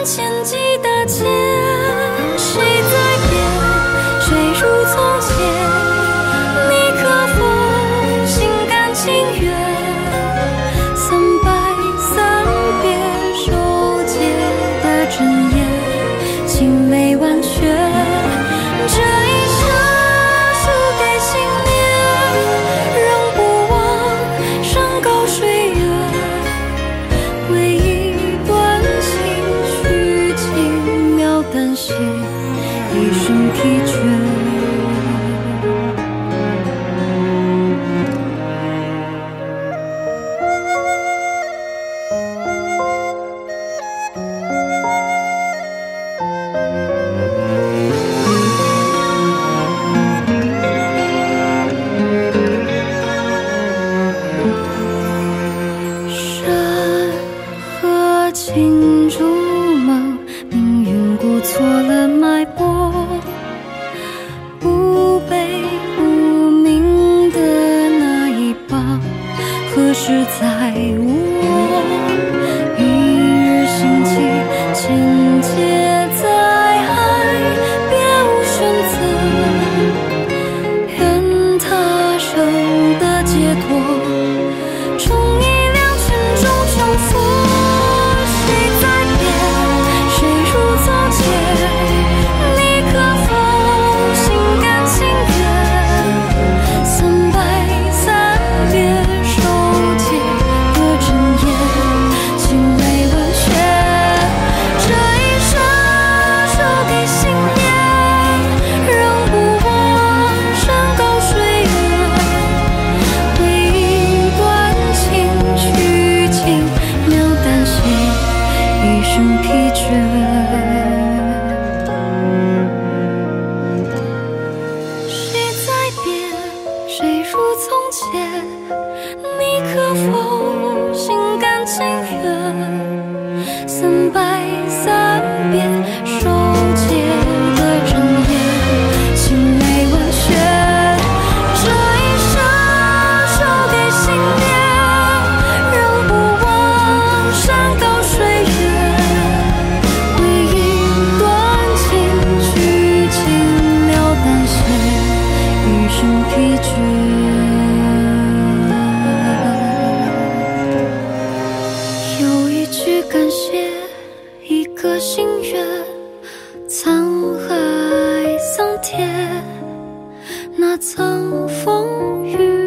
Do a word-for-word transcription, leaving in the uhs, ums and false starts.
千几的劫，谁在变？谁如从前？你可否心甘情愿？三拜三别守节的真言，情未完全。这一生输给信念，仍不忘山高水远。回忆断情绪轻描淡写，一生疲倦。情如梦，命运估错了脉搏，不悲不鸣的那一棒，何时在我？一日兴起，千劫在海，别无选择，愿他生的解脱，冲一两圈中重复。疲倦，谁在变？谁如从前？你可否心甘情愿？三拜三别守节的真言，情未完全。这一生守给信念，仍不忘山高水远。疲倦，有一句感谢，一个心愿，沧海桑田，那曾风雨。